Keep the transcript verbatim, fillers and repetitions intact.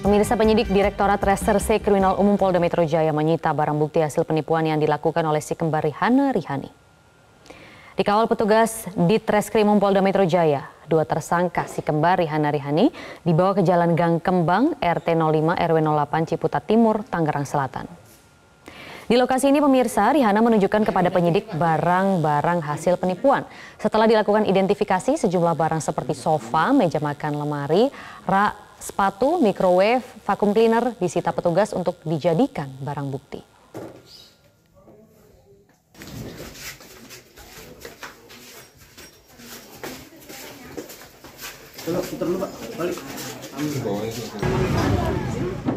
Pemirsa, penyidik Direktorat Reserse Kriminal Umum Polda Metro Jaya menyita barang bukti hasil penipuan yang dilakukan oleh si kembar Rihana Rihani. Dikawal petugas di Treskrimum Polda Metro Jaya, dua tersangka si kembar Rihana Rihani dibawa ke Jalan Gang Kembang R T nol lima R W nol delapan Ciputat Timur, Tangerang Selatan. Di lokasi ini pemirsa, Rihana menunjukkan kepada penyidik barang-barang hasil penipuan. Setelah dilakukan identifikasi, sejumlah barang seperti sofa, meja makan, lemari, rak, sepatu, microwave, vacuum cleaner disita petugas untuk dijadikan barang bukti. Coba putar dulu Pak, balik.